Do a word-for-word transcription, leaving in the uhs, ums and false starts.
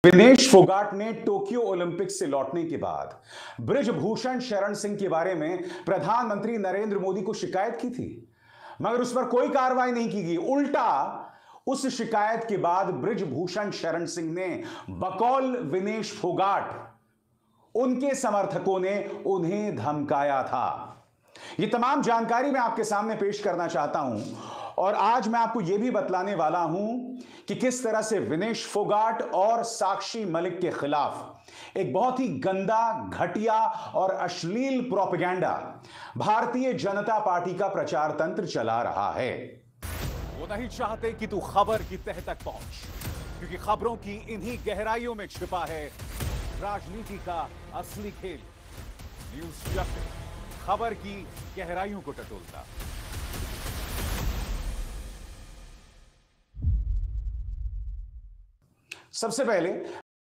विनेश फोगाट ने Tokyo Olympics से लौटने के बाद बृजभूषण शरण सिंह के बारे में प्रधानमंत्री नरेंद्र मोदी को शिकायत की थी, मगर उस पर कोई कार्रवाई नहीं की गई। उल्टा उस शिकायत के बाद बृजभूषण शरण सिंह ने बकौल विनेश फोगाट उनके समर्थकों ने उन्हें धमकाया था। यह तमाम जानकारी मैं आपके सामने पेश करना चाहता हूं और आज मैं आपको यह भी बतलाने वाला हूं कि किस तरह से विनेश फोगाट और साक्षी मलिक के खिलाफ एक बहुत ही गंदा, घटिया और अश्लील प्रोपेगेंडा भारतीय जनता पार्टी का प्रचार तंत्र चला रहा है। वो नहीं चाहते कि तू खबर की तह तक पहुंच, क्योंकि खबरों की इन्हीं गहराइयों में छिपा है राजनीति का असली खेल। न्यूज़ जस्ट खबर की गहराइयों को टटोलता। सबसे पहले